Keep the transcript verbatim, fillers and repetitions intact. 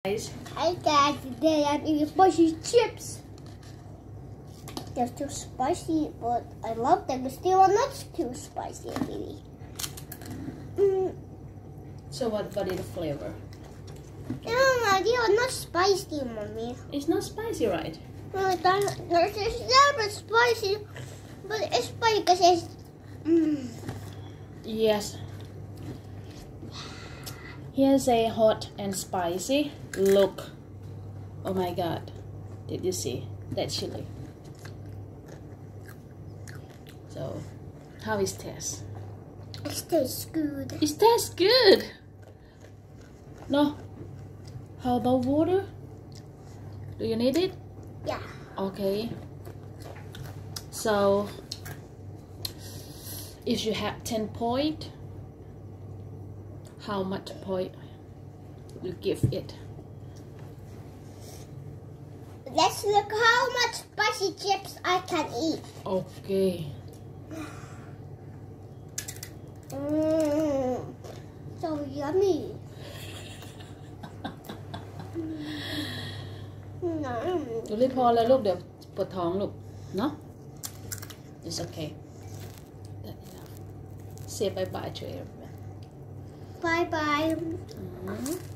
Hi guys, today I'm eating spicy chips. They're too spicy, but I love them. But still, not too spicy, really. Mm. So what? What is the flavor? No, no, they are not spicy, mommy. It's not spicy, right? No, it's not. It's never spicy, but it's spicy because it's. Mm. Yes. Here's a hot and spicy. Look. Oh my God. Did you see that chili? So, how is taste? It tastes good. It tastes good. No. How about water? Do you need it? Yeah. Okay. So, if you have ten point, how much point you give it? Let's look how much spicy chips I can eat. Okay. Mmm, so yummy. Mm. ดูรีพอแล้วลูกเดี๋ยวปวดท้องลูกเนาะ It's okay. Say bye bye to everyone. Bye bye. Mm-hmm.